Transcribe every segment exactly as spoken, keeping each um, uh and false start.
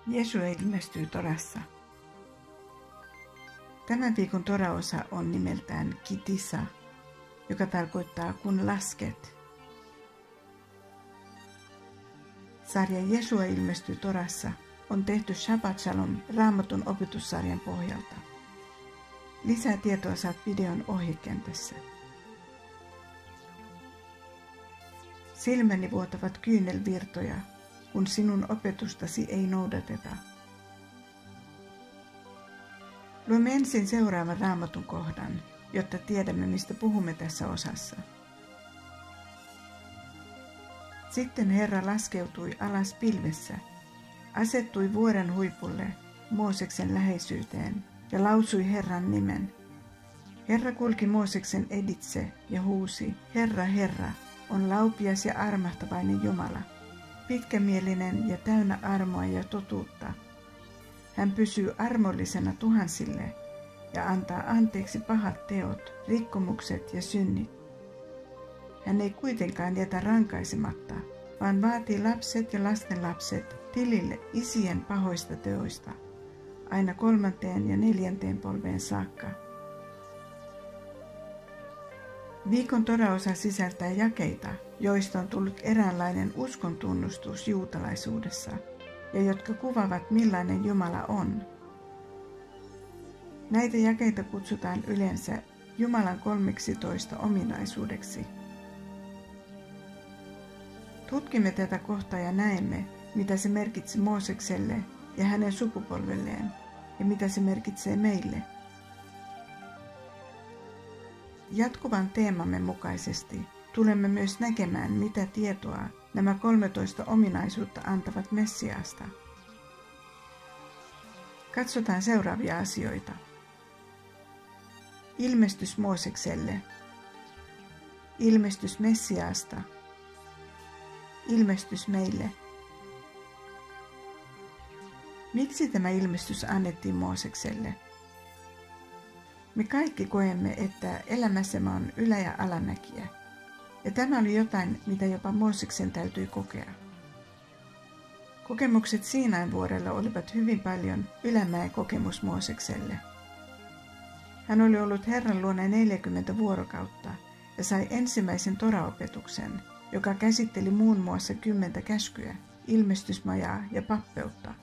Jesue ilmestyy Torassa. Tämän viikon toraosa on nimeltään Kitisa, joka tarkoittaa kun lasket. Sarja Jesue ilmestyy Torassa on tehty Shabbat Shalom Raamatun opetussarjan pohjalta. Lisää tietoa saat videon ohjekentässä. Silmäni vuotavat kyynelvirtoja, kun sinun opetustasi ei noudateta. Luemme ensin seuraavan Raamatun kohdan, jotta tiedämme, mistä puhumme tässä osassa. Sitten Herra laskeutui alas pilvessä, asettui vuoren huipulle Mooseksen läheisyyteen ja lausui Herran nimen. Herra kulki Mooseksen editse ja huusi, Herra, Herra, on laupias ja armahtavainen Jumala, pitkämielinen ja täynnä armoa ja totuutta. Hän pysyy armollisena tuhansille ja antaa anteeksi pahat teot, rikkomukset ja synnit. Hän ei kuitenkaan jätä rankaisematta, vaan vaatii lapset ja lastenlapset tilille isien pahoista teoista, aina kolmanteen ja neljänteen polveen saakka. Viikon toraosa sisältää jakeita, joista on tullut eräänlainen uskon tunnustus juutalaisuudessa ja jotka kuvaavat millainen Jumala on. Näitä jakeita kutsutaan yleensä Jumalan kolmeksitoista ominaisuudeksi. Tutkimme tätä kohtaa ja näemme, mitä se merkitsi Moosekselle ja hänen sukupolvelleen ja mitä se merkitsee meille. Jatkuvan teemamme mukaisesti tulemme myös näkemään, mitä tietoa nämä kolmetoista ominaisuutta antavat Messiaasta. Katsotaan seuraavia asioita. Ilmestys Moosekselle. Ilmestys Messiaasta. Ilmestys meille. Miksi tämä ilmestys annettiin Moosekselle? Me kaikki koemme, että elämässämme on ylä- ja alamäkiä. Ja tämä oli jotain, mitä jopa Mooseksen täytyi kokea. Kokemukset Siinain vuorella olivat hyvin paljon ylämäen kokemus Moosekselle. Hän oli ollut Herran luona neljäkymmentä vuorokautta ja sai ensimmäisen toraopetuksen, joka käsitteli muun muassa kymmentä käskyä, ilmestysmajaa ja pappeutta.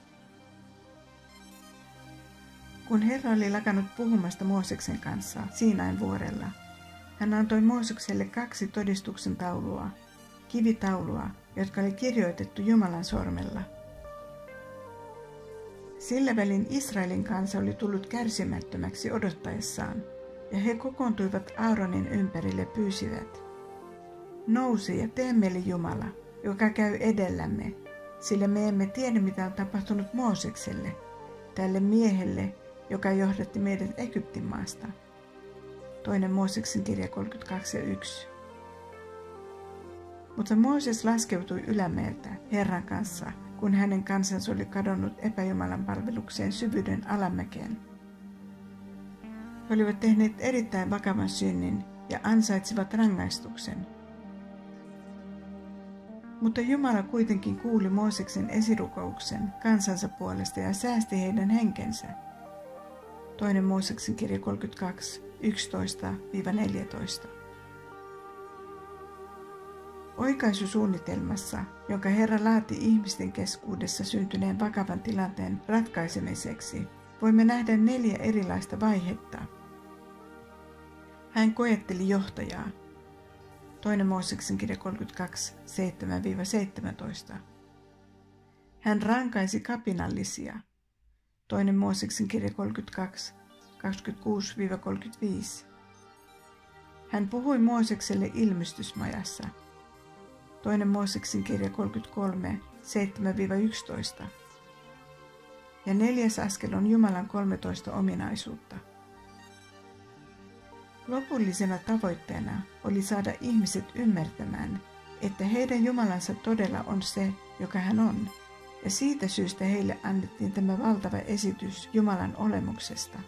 Kun Herra oli lakannut puhumasta Mooseksen kanssa Siinain vuorella, hän antoi Moosekselle kaksi todistuksen taulua, kivitaulua, jotka oli kirjoitettu Jumalan sormella. Sillä välin Israelin kansa oli tullut kärsimättömäksi odottaessaan, ja he kokoontuivat Aaronin ympärille pyysivät. Nousi ja tee meille Jumala, joka käy edellämme, sillä me emme tiedä, mitä on tapahtunut Moosekselle, tälle miehelle, joka johdatti meidät Egyptin maasta. Toinen Mooseksen kirja kolmekymmentäkaksi ja yksi. Mutta Mooses laskeutui ylämeeltä Herran kanssa, kun hänen kansansa oli kadonnut epäjumalan palvelukseen syvyyden alamäkeen. He olivat tehneet erittäin vakavan synnin ja ansaitsivat rangaistuksen. Mutta Jumala kuitenkin kuuli Mooseksen esirukouksen kansansa puolesta ja säästi heidän henkensä. Toinen Mooseksen kirja kolmekymmentäkaksi, yksitoista neljätoista. Oikaisusuunnitelmassa, jonka Herra laati ihmisten keskuudessa syntyneen vakavan tilanteen ratkaisemiseksi, voimme nähdä neljä erilaista vaihetta. Hän koetteli johtajaa. Toinen Mooseksen kirja kolmekymmentäkaksi, seitsemän seitsemäntoista. Hän rankaisi kapinallisia. Toinen Mooseksen kirja kolmekymmentäkaksi, kaksikymmentäkuusi kolmekymmentäviisi. Hän puhui Moosekselle ilmestysmajassa. Toinen Mooseksen kirja kolmekymmentäkolme, seitsemän yksitoista. Ja neljäs askel on Jumalan kolmetoista ominaisuutta. Lopullisena tavoitteena oli saada ihmiset ymmärtämään, että heidän Jumalansa todella on se, joka hän on, ja siitä syystä heille annettiin tämä valtava esitys Jumalan olemuksesta.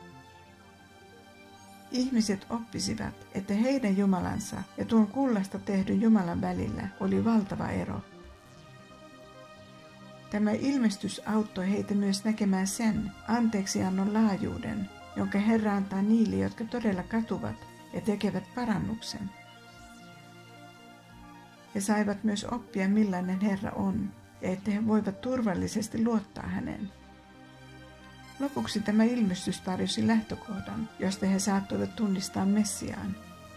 Ihmiset oppisivat, että heidän Jumalansa ja tuon kullasta tehdyn Jumalan välillä oli valtava ero. Tämä ilmestys auttoi heitä myös näkemään sen anteeksiannon laajuuden, jonka Herra antaa niille, jotka todella katuvat ja tekevät parannuksen. He saivat myös oppia, millainen Herra on, ja että he voivat turvallisesti luottaa häneen. Lopuksi tämä ilmestys tarjosi lähtökohdan, josta he saattoivat tunnistaa Messiaan.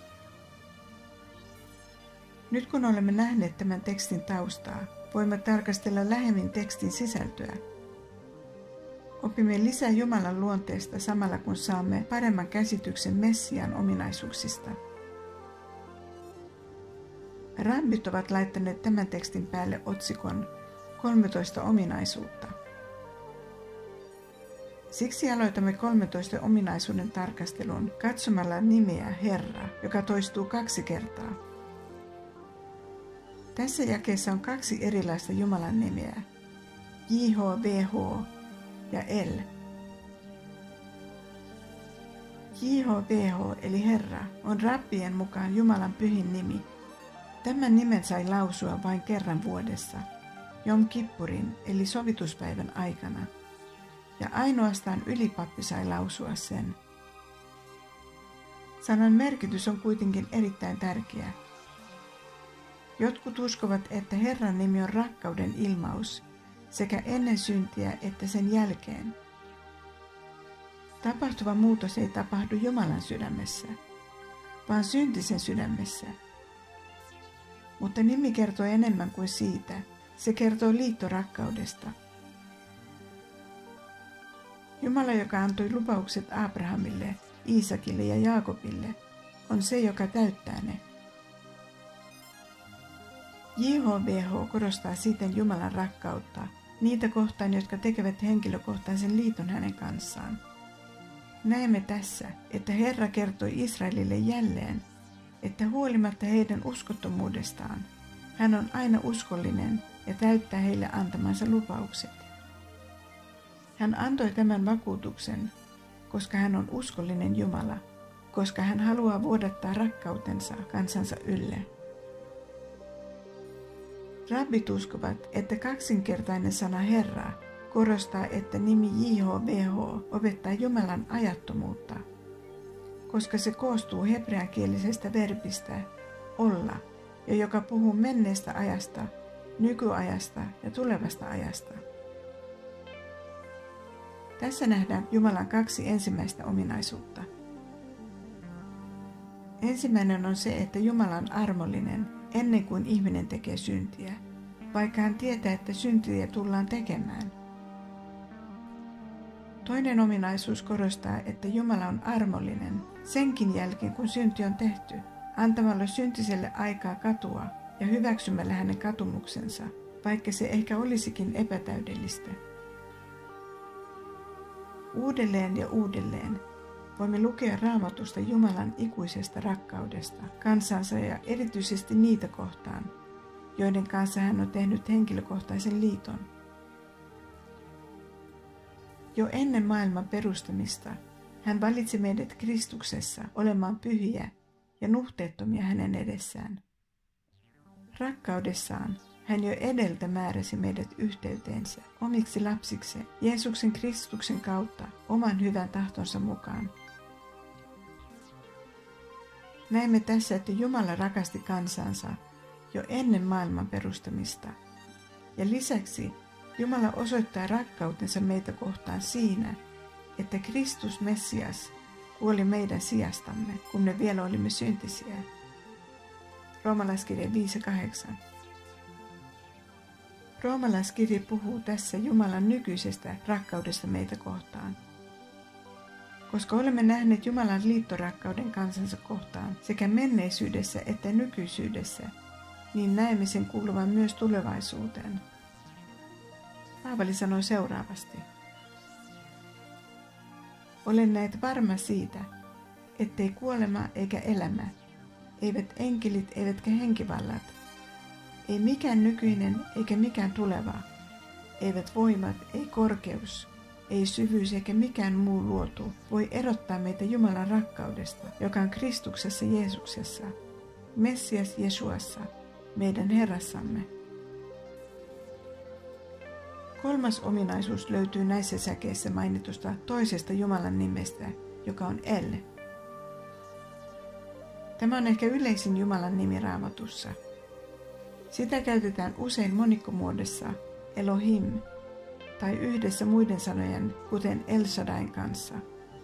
Nyt kun olemme nähneet tämän tekstin taustaa, voimme tarkastella lähemmin tekstin sisältöä. Opimme lisää Jumalan luonteesta samalla kun saamme paremman käsityksen Messiaan ominaisuuksista. Rabbit ovat laittaneet tämän tekstin päälle otsikon kolmetoista ominaisuutta. Siksi aloitamme kolmetoista ominaisuuden tarkastelun katsomalla nimeä Herra, joka toistuu kaksi kertaa. Tässä jakeessa on kaksi erilaista Jumalan nimeä, J H V H ja El. J H V H eli Herra on rabbien mukaan Jumalan pyhin nimi. Tämän nimen sai lausua vain kerran vuodessa, Jom Kippurin eli sovituspäivän aikana, ja ainoastaan ylipappi sai lausua sen. Sanan merkitys on kuitenkin erittäin tärkeä. Jotkut uskovat, että Herran nimi on rakkauden ilmaus sekä ennen syntiä että sen jälkeen. Tapahtuva muutos ei tapahdu Jumalan sydämessä, vaan syntisen sydämessä. Mutta nimi kertoo enemmän kuin siitä. Se kertoo liittorakkaudesta. Jumala, joka antoi lupaukset Abrahamille, Iisakille ja Jaakobille, on se, joka täyttää ne. J H V H korostaa siten Jumalan rakkautta niitä kohtaan, jotka tekevät henkilökohtaisen liiton hänen kanssaan. Näemme tässä, että Herra kertoi Israelille jälleen, että huolimatta heidän uskottomuudestaan, hän on aina uskollinen ja täyttää heille antamansa lupaukset. Hän antoi tämän vakuutuksen, koska hän on uskollinen Jumala, koska hän haluaa vuodattaa rakkautensa kansansa ylle. Rabbit uskovat, että kaksinkertainen sana Herra korostaa, että nimi J H V H opettaa Jumalan ajattomuutta, koska se koostuu hebreankielisestä verbistä olla, ja joka puhuu menneestä ajasta, nykyajasta ja tulevasta ajasta. Tässä nähdään Jumalan kaksi ensimmäistä ominaisuutta. Ensimmäinen on se, että Jumala on armollinen ennen kuin ihminen tekee syntiä, vaikka hän tietää, että syntiä tullaan tekemään. Toinen ominaisuus korostaa, että Jumala on armollinen senkin jälkeen, kun synti on tehty, antamalla syntiselle aikaa katua ja hyväksymällä hänen katumuksensa, vaikka se ehkä olisikin epätäydellistä. Uudelleen ja uudelleen voimme lukea Raamatusta Jumalan ikuisesta rakkaudesta kansansa ja erityisesti niitä kohtaan, joiden kanssa hän on tehnyt henkilökohtaisen liiton. Jo ennen maailman perustamista hän valitsi meidät Kristuksessa olemaan pyhiä ja nuhteettomia hänen edessään. Rakkaudessaan hän jo edeltä määräsi meidät yhteyteensä omiksi lapsikseen Jeesuksen Kristuksen kautta oman hyvän tahtonsa mukaan. Näemme tässä, että Jumala rakasti kansansa jo ennen maailman perustamista, ja lisäksi Jumala osoittaa rakkautensa meitä kohtaan siinä, että Kristus Messias kuoli meidän sijastamme, kun me vielä olimme syntisiä. Roomalaiskirje viisi kahdeksan. Roomalaiskirje puhuu tässä Jumalan nykyisestä rakkaudesta meitä kohtaan. Koska olemme nähneet Jumalan liittorakkauden kansansa kohtaan sekä menneisyydessä että nykyisyydessä, niin näemme sen kuuluvan myös tulevaisuuteen. Paavali sanoi seuraavasti. Olen näet varma siitä, ettei kuolema eikä elämä, eivät enkelit eivätkä henkivallat, ei mikään nykyinen eikä mikään tuleva, eivät voimat, ei korkeus, ei syvyys eikä mikään muu luotu voi erottaa meitä Jumalan rakkaudesta, joka on Kristuksessa Jeesuksessa, Messias Jesuassa, meidän Herrassamme. Kolmas ominaisuus löytyy näissä säkeissä mainitusta toisesta Jumalan nimestä, joka on El. Tämä on ehkä yleisin Jumalan nimi Raamatussa. Sitä käytetään usein monikkomuodossa Elohim tai yhdessä muiden sanojen, kuten El Shaddain kanssa.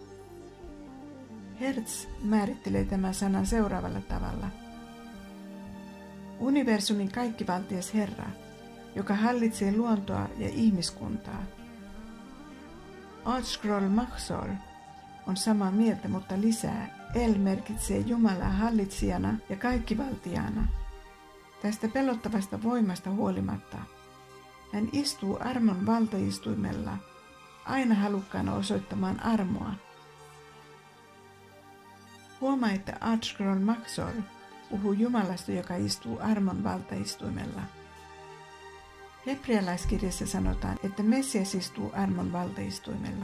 Hertz määrittelee tämän sanan seuraavalla tavalla. Universumin kaikkivaltias Herra, joka hallitsee luontoa ja ihmiskuntaa. ArtScroll Maxor on samaa mieltä, mutta lisää. El merkitsee Jumalaa hallitsijana ja kaikkivaltiaana. Tästä pelottavasta voimasta huolimatta hän istuu armon valtaistuimella, aina halukkaana osoittamaan armoa. Huomaa, että ArtScroll Maxor puhuu Jumalasta, joka istuu armon valtaistuimella. Hebrealaiskirjassa sanotaan, että Messias istuu armon valtaistuimella.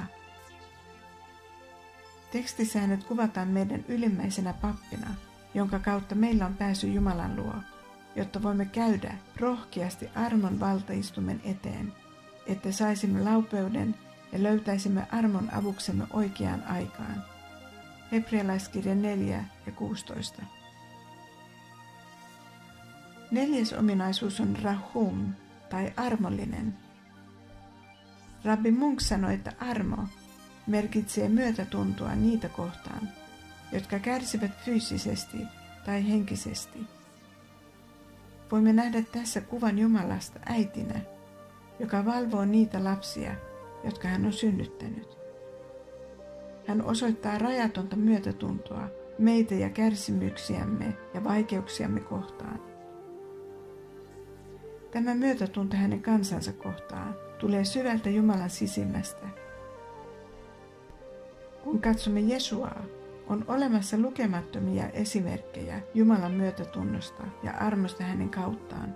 Tekstisäännöt kuvataan meidän ylimmäisenä pappina, jonka kautta meillä on pääsy Jumalan luo, jotta voimme käydä rohkeasti armon valtaistuimen eteen, että saisimme laupeuden ja löytäisimme armon avuksemme oikeaan aikaan. Hebrealaiskirja neljä ja kuusitoista. Neljäs ominaisuus on Rahum tai armollinen. Rabbi Munk sanoi, että armo merkitsee myötätuntoa niitä kohtaan, jotka kärsivät fyysisesti tai henkisesti. Voimme nähdä tässä kuvan Jumalasta äitinä, joka valvoo niitä lapsia, jotka hän on synnyttänyt. Hän osoittaa rajatonta myötätuntoa meitä ja kärsimyksiämme ja vaikeuksiamme kohtaan. Tämä myötätunto hänen kansansa kohtaan tulee syvältä Jumalan sisimmästä. Kun katsomme Jesuaa, on olemassa lukemattomia esimerkkejä Jumalan myötätunnosta ja armosta hänen kauttaan.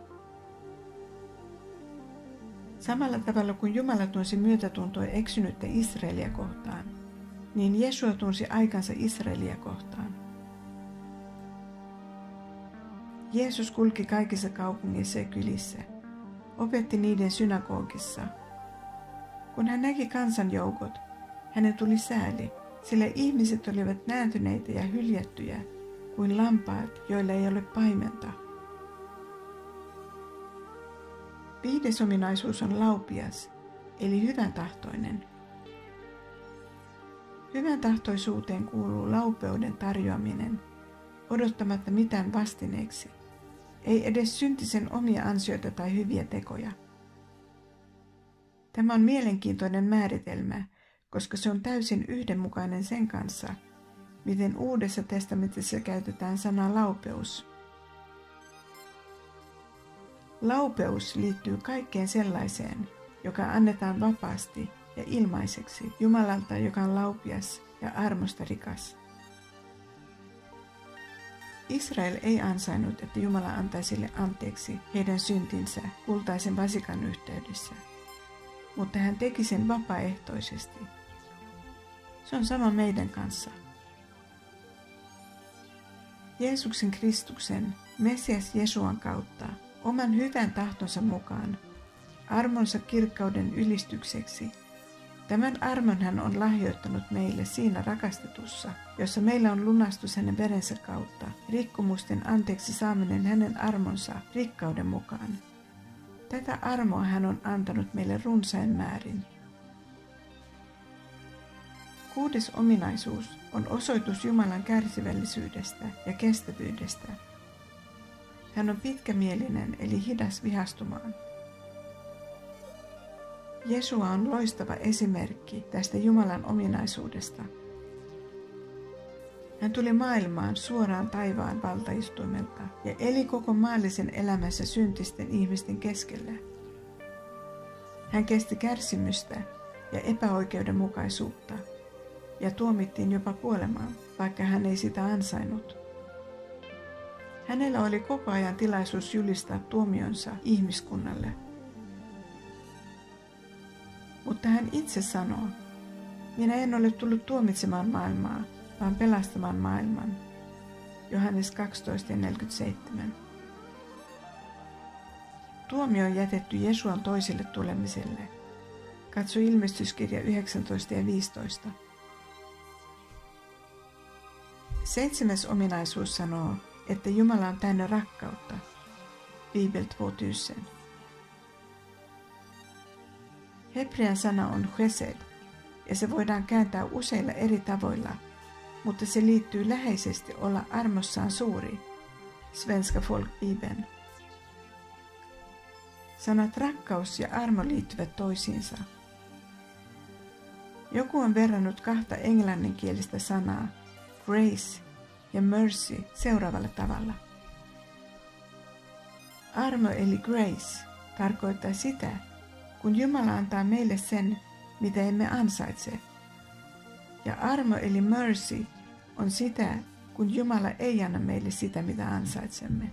Samalla tavalla kuin Jumala tunsi myötätuntoa eksynyttä Israelia kohtaan, niin Jesua tunsi aikansa Israelia kohtaan. Jeesus kulki kaikissa kaupungeissa ja kylissä, opetti niiden synagogissa. Kun hän näki kansanjoukot, hänen tuli sääli, sillä ihmiset olivat nääntyneitä ja hyljättyjä kuin lampaat, joilla ei ole paimenta. Viides ominaisuus on laupias, eli hyvän tahtoinen. Hyvän tahtoisuuteen kuuluu laupeuden tarjoaminen, odottamatta mitään vastineeksi, ei edes syntisen omia ansioita tai hyviä tekoja. Tämä on mielenkiintoinen määritelmä, koska se on täysin yhdenmukainen sen kanssa, miten Uudessa testamentissa käytetään sanaa laupeus. Laupeus liittyy kaikkeen sellaiseen, joka annetaan vapaasti ja ilmaiseksi Jumalalta, joka on laupias ja armosta rikas. Israel ei ansainnut, että Jumala antaisi sille anteeksi heidän syntinsä kultaisen vasikan yhteydessä, mutta hän teki sen vapaaehtoisesti. Se on sama meidän kanssa. Jeesuksen Kristuksen, Messias Jesuan kautta, oman hyvän tahtonsa mukaan, armonsa kirkkauden ylistykseksi, tämän armon hän on lahjoittanut meille siinä rakastetussa, jossa meillä on lunastus hänen verensä kautta, rikkomusten anteeksi saaminen hänen armonsa rikkauden mukaan. Tätä armoa hän on antanut meille runsain määrin. Kuudes ominaisuus on osoitus Jumalan kärsivällisyydestä ja kestävyydestä. Hän on pitkämielinen eli hidas vihastumaan. Jesua on loistava esimerkki tästä Jumalan ominaisuudesta. Hän tuli maailmaan suoraan taivaan valtaistuimelta ja eli koko maallisen elämässä syntisten ihmisten keskellä. Hän kesti kärsimystä ja epäoikeudenmukaisuutta ja tuomittiin jopa kuolemaan, vaikka hän ei sitä ansainnut. Hänellä oli koko ajan tilaisuus julistaa tuomionsa ihmiskunnalle. Mutta hän itse sanoo, minä en ole tullut tuomitsemaan maailmaa, vaan pelastamaan maailman. Johannes kaksitoista neljäkymmentäseitsemän. Tuomio on jätetty Jesuan toiselle tulemiselle, Katso ilmestyskirja yhdeksäntoista ja viisitoista. Seitsemäs ominaisuus sanoo, että Jumala on täynnä rakkautta. Bibel tvåtusen. Hebrean sana on chesed, ja se voidaan kääntää useilla eri tavoilla, mutta se liittyy läheisesti olla armossaan suuri. Svenska folkbibeln. Sanat rakkaus ja armo liittyvät toisiinsa. Joku on verrannut kahta englanninkielistä sanaa, grace ja mercy, seuraavalla tavalla. Armo eli grace tarkoittaa sitä, kun Jumala antaa meille sen, mitä emme ansaitse. Ja armo eli mercy on sitä, kun Jumala ei anna meille sitä, mitä ansaitsemme.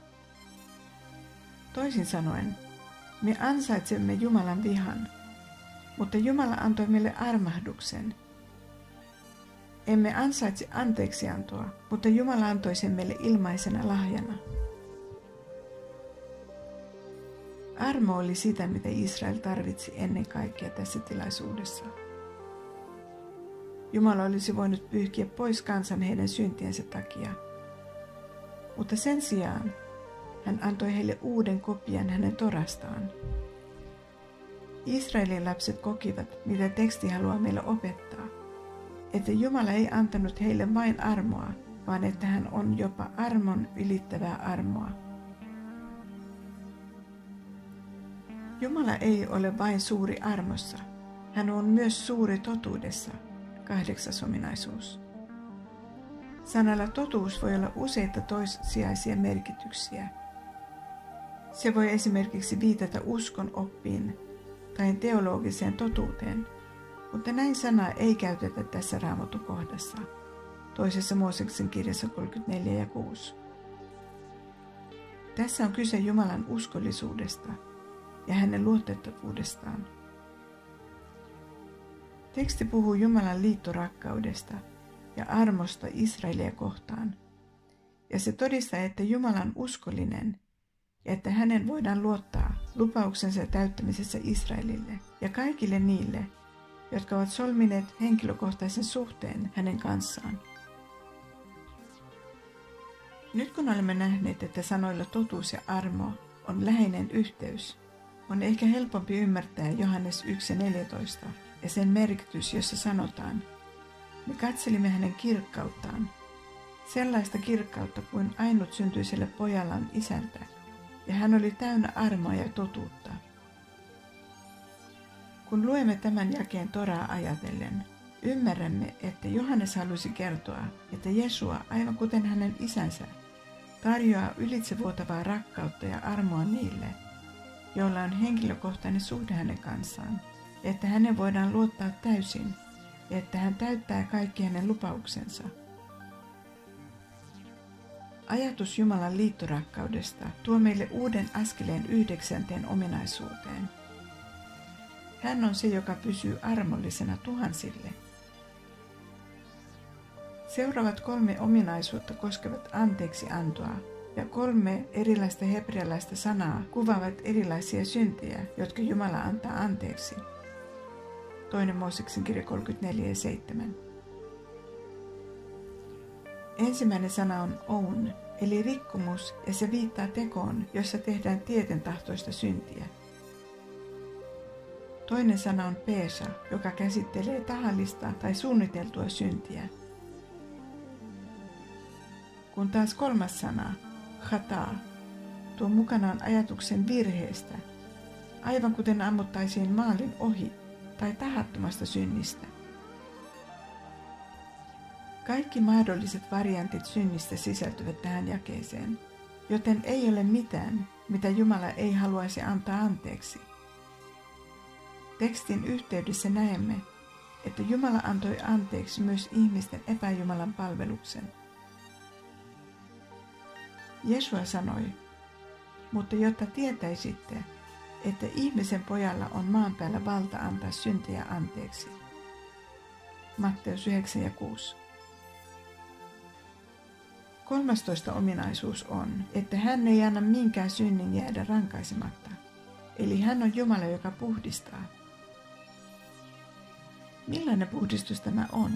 Toisin sanoen, me ansaitsemme Jumalan vihan, mutta Jumala antoi meille armahduksen. Emme ansaitse anteeksiantoa, mutta Jumala antoi sen meille ilmaisena lahjana. Armo oli sitä, mitä Israel tarvitsi ennen kaikkea tässä tilaisuudessa. Jumala olisi voinut pyyhkiä pois kansan heidän syntiensä takia, mutta sen sijaan hän antoi heille uuden kopian hänen torastaan. Israelin lapset kokivat, mitä teksti haluaa meille opettaa, että Jumala ei antanut heille vain armoa, vaan että hän on jopa armon ylittävää armoa. Jumala ei ole vain suuri armossa, hän on myös suuri totuudessa, kahdeksas ominaisuus. Sanalla totuus voi olla useita toissijaisia merkityksiä. Se voi esimerkiksi viitata uskon oppiin tai teologiseen totuuteen, mutta näin sanaa ei käytetä tässä Raamattukohdassa, toisessa Mooseksen kirjassa kolmekymmentäneljä ja kuusi. Tässä on kyse Jumalan uskollisuudesta ja hänen luotettavuudestaan. Teksti puhuu Jumalan liittorakkaudesta ja armosta Israelia kohtaan, ja se todistaa, että Jumala on uskollinen ja että hänen voidaan luottaa lupauksensa täyttämisessä Israelille ja kaikille niille, jotka ovat solmineet henkilökohtaisen suhteen hänen kanssaan. Nyt kun olemme nähneet, että sanoilla totuus ja armo on läheinen yhteys, on ehkä helpompi ymmärtää Johannes yksi neljätoista ja sen merkitys, jossa sanotaan: me katselimme hänen kirkkauttaan, sellaista kirkkautta kuin ainut syntyiselle pojalla on isältä, ja hän oli täynnä armoa ja totuutta. Kun luemme tämän jakeen Toraa ajatellen, ymmärrämme, että Johannes halusi kertoa, että Jesua, aivan kuten hänen isänsä, tarjoaa ylitsevuotavaa rakkautta ja armoa niille, joilla on henkilökohtainen suhde hänen kanssaan, että hänen voidaan luottaa täysin ja että hän täyttää kaikki hänen lupauksensa. Ajatus Jumalan liittorakkaudesta tuo meille uuden askeleen yhdeksänteen ominaisuuteen. Hän on se, joka pysyy armollisena tuhansille. Seuraavat kolme ominaisuutta koskevat anteeksiantoa, ja kolme erilaista hebrealaista sanaa kuvaavat erilaisia syntejä, jotka Jumala antaa anteeksi. Toinen Mooseksen kirja kolmekymmentäneljä ja seitsemän. Ensimmäinen sana on own, eli rikkomus, ja se viittaa tekoon, jossa tehdään tietentahtoista syntiä. Toinen sana on peesa, joka käsittelee tahallista tai suunniteltua syntiä. Kun taas kolmas sana, chata, tuo mukanaan ajatuksen virheestä, aivan kuten ammuttaisiin maalin ohi tai tahattomasta synnistä. Kaikki mahdolliset variantit synnistä sisältyvät tähän jakeeseen, joten ei ole mitään, mitä Jumala ei haluaisi antaa anteeksi. Tekstin yhteydessä näemme, että Jumala antoi anteeksi myös ihmisten epäjumalan palveluksen. Jesua sanoi: mutta jotta tietäisitte, että ihmisen pojalla on maan päällä valta antaa syntejä anteeksi. Matteus yhdeksän ja kuusi. Kolmastoista ominaisuus on, että hän ei anna minkään synnin jäädä rankaisematta. Eli hän on Jumala, joka puhdistaa. Millainen puhdistus tämä on?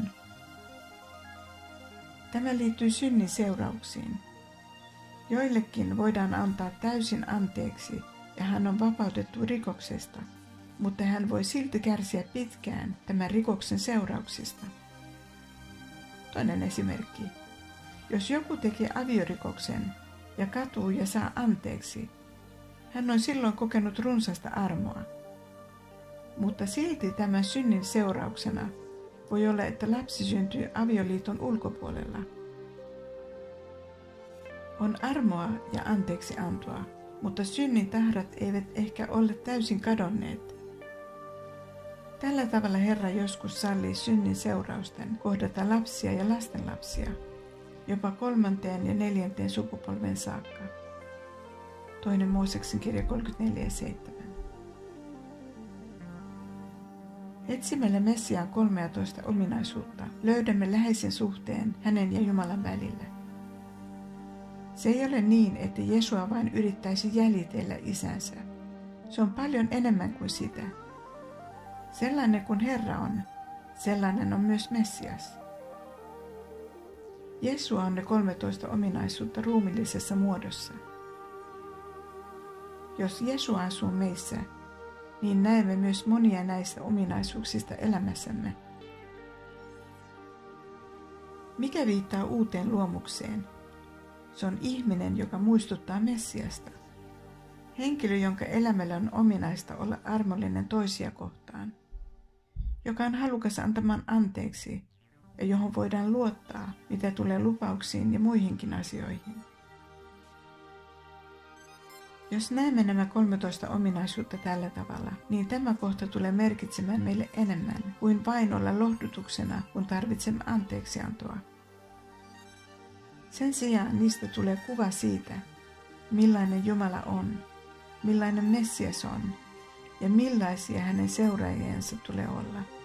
Tämä liittyy synnin seurauksiin. Joillekin voidaan antaa täysin anteeksi ja hän on vapautettu rikoksesta, mutta hän voi silti kärsiä pitkään tämän rikoksen seurauksista. Toinen esimerkki. Jos joku tekee aviorikoksen ja katuu ja saa anteeksi, hän on silloin kokenut runsasta armoa. Mutta silti tämän synnin seurauksena voi olla, että lapsi syntyy avioliiton ulkopuolella. On armoa ja anteeksiantoa, mutta synnin tahrat eivät ehkä ole täysin kadonneet. Tällä tavalla Herra joskus sallii synnin seurausten kohdata lapsia ja lastenlapsia, jopa kolmanteen ja neljänteen sukupolven saakka. Toinen Mooseksen kirja kolmekymmentäneljä seitsemän. Etsimällä Messiaan kolmeatoista ominaisuutta löydämme läheisen suhteen hänen ja Jumalan välillä. Se ei ole niin, että Jesua vain yrittäisi jäljitellä isänsä. Se on paljon enemmän kuin sitä. Sellainen kuin Herra on, sellainen on myös Messias. Jesua on ne kolmetoista ominaisuutta ruumillisessa muodossa. Jos Jesua asuu meissä, niin näemme myös monia näistä ominaisuuksista elämässämme. Mikä viittaa uuteen luomukseen? Se on ihminen, joka muistuttaa Messiasta. Henkilö, jonka elämällä on ominaista olla armollinen toisia kohtaan. Joka on halukas antamaan anteeksi ja johon voidaan luottaa, mitä tulee lupauksiin ja muihinkin asioihin. Jos näemme nämä kolmetoista ominaisuutta tällä tavalla, niin tämä kohta tulee merkitsemään meille enemmän kuin vain olla lohdutuksena, kun tarvitsemme anteeksiantoa. Sen sijaan niistä tulee kuva siitä, millainen Jumala on, millainen Messias on ja millaisia hänen seuraajiensa tulee olla.